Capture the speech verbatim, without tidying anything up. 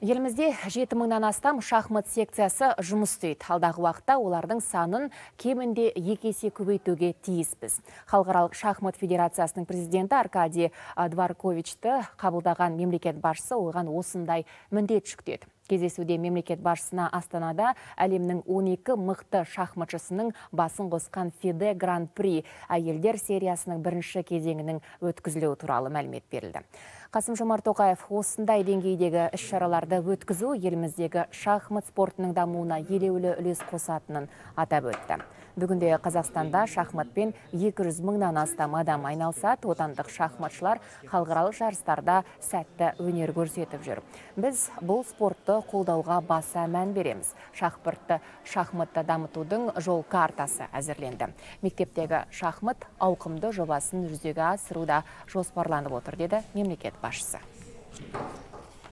Елімізде жеті мыңнан астам шахмат секциясы жұмыс істейді. Алдағы уақытта олардың санын кемінде екі есе көбейтуге тиіспіз. Халықаралық шахмат федерациясының президенті Аркадий Дворковичті қабылдаған мемлекет басшысы оған осындай міндет жүктеді. Кездесуде мемлекет басшысына Астанада әлемнің он екі мықты шахматшысының басын қосқан Фиде Гран-при әйелдер сериясының бірінші кезеңінің өткізілуі туралы мәлімет берілді. Қасым-Жомарт Тоқаев осындай деңгейдегі іс-шараларды өткізу еліміздегі шахмат спортының дамуына елеулі үлес қосатынын атап өтті. Бүгінде Қазақстанда шахматпен екі жүз мыңнан астам адам айналысады. Отандық шахматшылар халықаралық жарыстарда сәтті өнер көрсетіп жүр. Біз бұл спортты қолдауға баса мән береміз. Шахматты шахматты дамытудың жол картасы әзірленді. Мектептегі шахмат ауқымды жобасын жүзеге асыруда жоспарланып отыр, деді мемлекет басшысы.